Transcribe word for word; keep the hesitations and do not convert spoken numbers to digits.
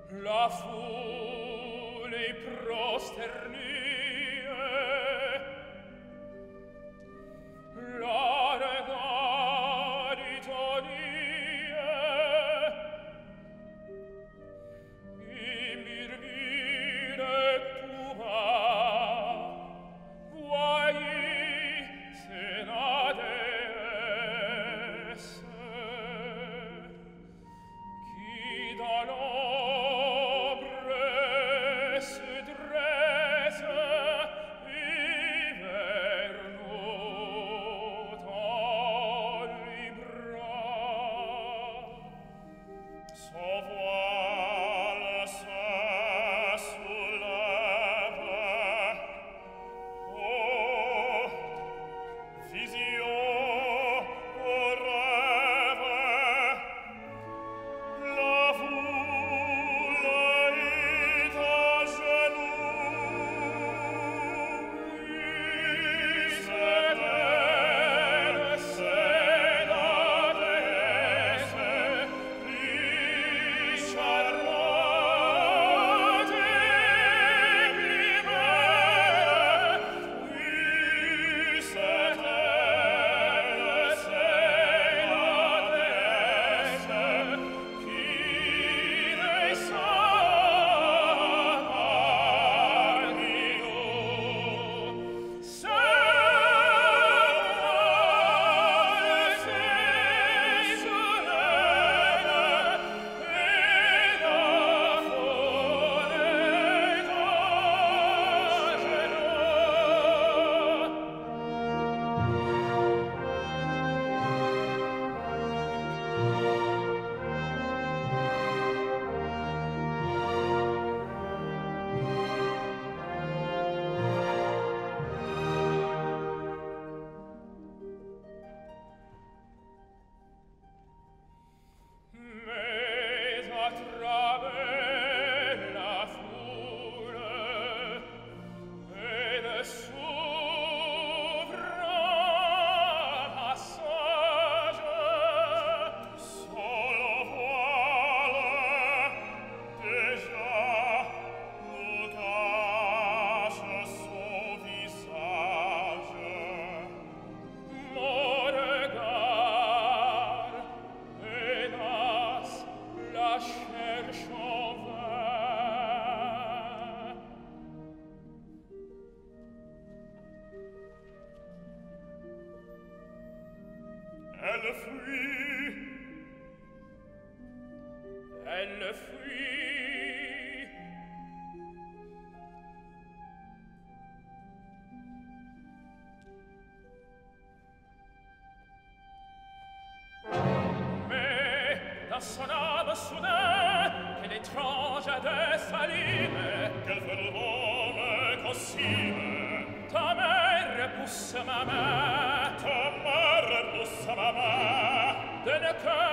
La foule est prosternée, la regard étonnée, et murmure tout bas, voyez, c'est la déesse qui dans l'ombre se dresse et vers nous tend les bras. Son voile se soulève. Oh, vision, oh rêve, la foule est à genoux. Oui, c'est elle, c'est la déesse, plus charmante et plus belle. Oui, c'est elle, c'est la déesse qui descend parmi nous. C'est voile s'est soulève et la foule est à Mais à travers la foule, elle s'ouvre un passage. Sur le voile, déjà, nous cache son visage. Mon regard, hélas, la cherche en vain. Elle fuit, elle fuit. Mais dans son âme soudain, quelle étrange dessaline, quel phénomène possible. Ta mère pousse ma main, ta mère pousse ma main, de ne que